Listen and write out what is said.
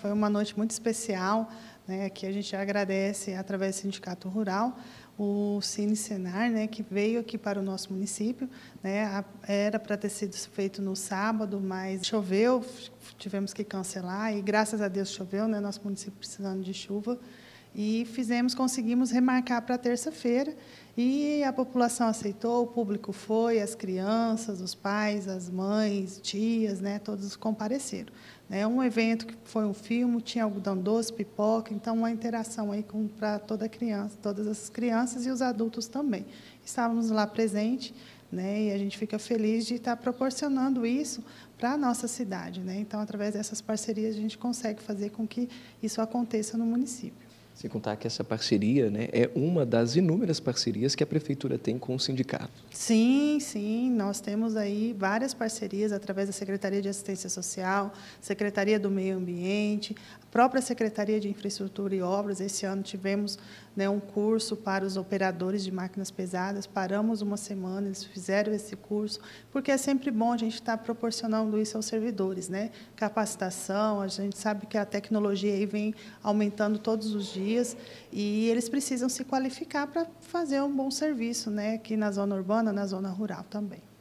Foi uma noite muito especial, né, que a gente agradece, através do Sindicato Rural, o Cine Senar, né, que veio aqui para o nosso município, né, era para ter sido feito no sábado, mas choveu, tivemos que cancelar, e graças a Deus choveu, né, nosso município precisando de chuva, e conseguimos remarcar para terça-feira, e a população aceitou, o público foi, as crianças, os pais, as mães, tias, né, todos compareceram. É um evento que foi um filme, tinha algodão doce, pipoca, então uma interação aí para toda criança, todas as crianças e os adultos também. Estávamos lá presentes, né, e a gente fica feliz de estar proporcionando isso para a nossa cidade, né? Então, através dessas parcerias, a gente consegue fazer com que isso aconteça no município. Sem contar que essa parceria, né, é uma das inúmeras parcerias que a Prefeitura tem com o sindicato. Sim, sim, nós temos aí várias parcerias através da Secretaria de Assistência Social, Secretaria do Meio Ambiente, a própria Secretaria de Infraestrutura e Obras. Esse ano tivemos, né, um curso para os operadores de máquinas pesadas, paramos uma semana, eles fizeram esse curso, porque é sempre bom a gente estar proporcionando isso aos servidores, né? Capacitação, a gente sabe que a tecnologia aí vem aumentando todos os dias e eles precisam se qualificar para fazer um bom serviço, né, aqui na zona urbana, na zona rural também.